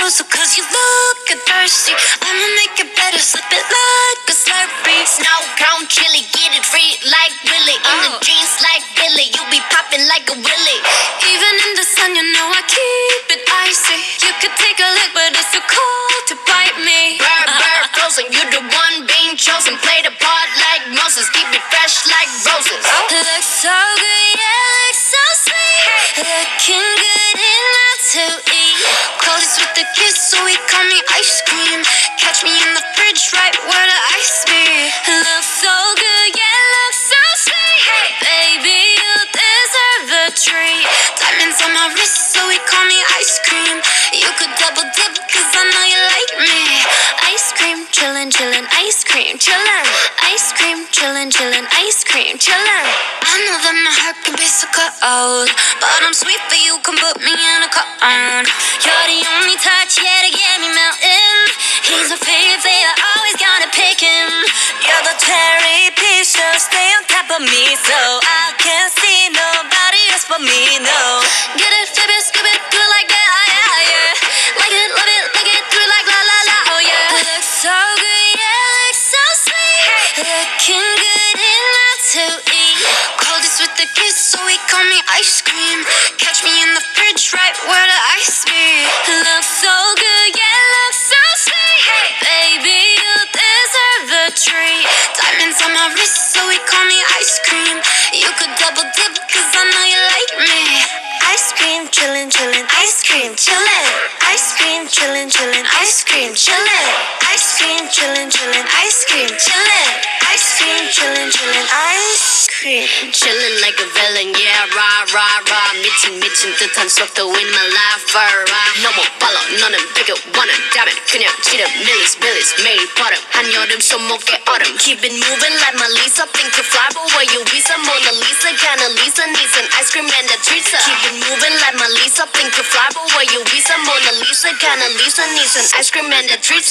closer cause you look thirsty. I'ma make it better, slip it like a slurpee. Snow cone chili, get it free like Willy. In the jeans like Billy, you be popping like a willy. Even in the sun, you know I keep it icy. You could take a lick, but it's too cold to bite me. Bird, bird, frozen, you the one being chosen. Play the part like Moses, keep it fresh like roses. Looks so good, yeah, looks so sweet. Looking good enough to eat. Coldest with the kiss, so he call me ice cream. Catch me in the fridge, right where the ice be. Looks so good, yeah, looks so sweet. Baby, you deserve a treat. Diamonds on my wrist, so he call me ice cream. You could double dip, cause I know you like me. Ice cream, chillin', chillin', ice cream, chillin'. Ice cream, chillin', chillin', ice cream, chillin'. I know that my heart can be so cold, but I'm sweet for you, can put me in a cone. You're the only touch, yeah, to get me melting. He's my favorite, always gotta pick him. You're the cherry piece, so stay on top of me, so I can't see nobody else but me, no. Get it, flip it, skip it, do it like that, yeah, yeah. Like it, love it, like it, do it like la la la, oh yeah. Looks so good, yeah, looks so sweet. Looking good enough to eat. Coldest with the kiss, so he call me ice cream. Catch me in the fridge, right where the ice be. Looks so good, yeah, looks so sweet. Baby, you deserve a treat. Diamonds on my wrist, so he call me ice cream. You could double dip, cause I know you like me. Ice cream, chillin', chillin', ice cream, chillin'. Ice cream, chillin', chillin', ice cream, chillin'. Ice cream, chillin', chillin', ice cream, chillin'. Ice cream, chillin', chillin', ice cream. Chillin' like a villain, yeah, rah, rah, rah. 미친 듯한 속도 in my life, 너무 빨라, 너는 되게 원한다면 그냥 지름 밀리스, 밀리스, 매일 버릇. 한여름 손목에 얼음. Keep it moving like my Lisa. Think you fly, but where you visa? Mona Lisa, kinda Lisa, needs an ice cream and a treat. Keep it moving like my Lisa. Think you fly, but where you visa? Mona Lisa, kinda Lisa, needs an ice cream and a treat.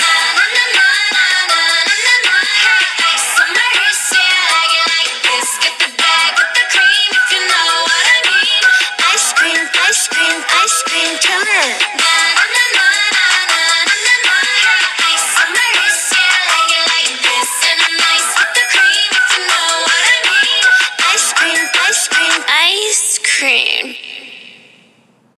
Somebody say I like it like this. Get